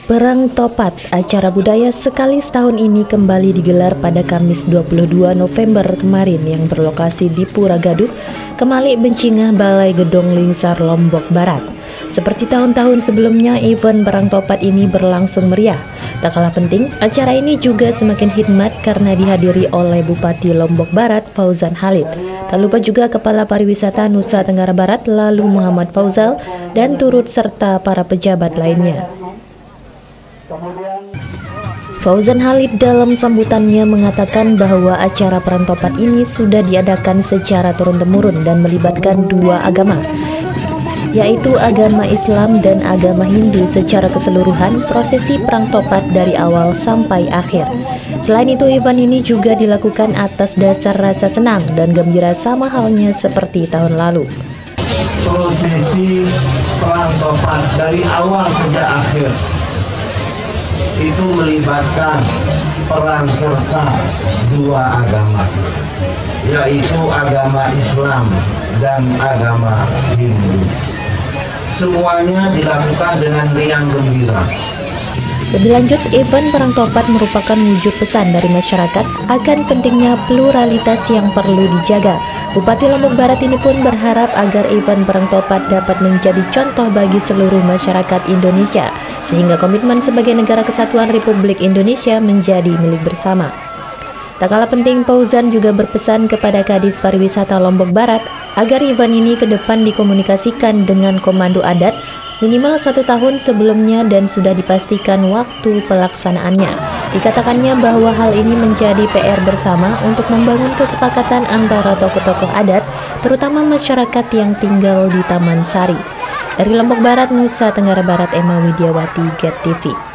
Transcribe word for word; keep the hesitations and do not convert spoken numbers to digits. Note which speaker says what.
Speaker 1: Perang Topat, acara budaya sekali setahun ini kembali digelar pada Kamis dua puluh dua November kemarin yang berlokasi di Pura Gaduh, Kemalik Bencingah, Balai Gedong Lingsar, Lombok Barat. Seperti tahun-tahun sebelumnya, event Perang Topat ini berlangsung meriah. Tak kalah penting, acara ini juga semakin hikmat karena dihadiri oleh Bupati Lombok Barat, Fauzan Khalid. Tak lupa juga Kepala Pariwisata Nusa Tenggara Barat, lalu Muhammad Fauzal, dan turut serta para pejabat lainnya. Fauzan Khalid dalam sambutannya mengatakan bahwa acara Perang Topat ini sudah diadakan secara turun-temurun dan melibatkan dua agama, yaitu agama Islam dan agama Hindu secara keseluruhan. Prosesi Perang Topat dari awal sampai akhir. Selain itu, event ini juga dilakukan atas dasar rasa senang dan gembira sama halnya seperti tahun lalu.
Speaker 2: Prosesi Perang Topat dari awal sampai akhir itu melibatkan peran serta dua agama, yaitu agama Islam dan agama Hindu. Semuanya dilakukan dengan riang gembira.
Speaker 1: Lebih lanjut, event Perang Topat merupakan wujud pesan dari masyarakat akan pentingnya pluralitas yang perlu dijaga. Bupati Lombok Barat ini pun berharap agar event Perang Topat dapat menjadi contoh bagi seluruh masyarakat Indonesia, sehingga komitmen sebagai negara kesatuan Republik Indonesia menjadi milik bersama. Tak kalah penting, Fauzan juga berpesan kepada Kadis Pariwisata Lombok Barat agar event ini ke depan dikomunikasikan dengan komando adat minimal satu tahun sebelumnya dan sudah dipastikan waktu pelaksanaannya. Dikatakannya bahwa hal ini menjadi P R bersama untuk membangun kesepakatan antara tokoh-tokoh adat, terutama masyarakat yang tinggal di Taman Sari. Dari Lombok Barat, Nusa Tenggara Barat, Emma Widiawati, Get T V.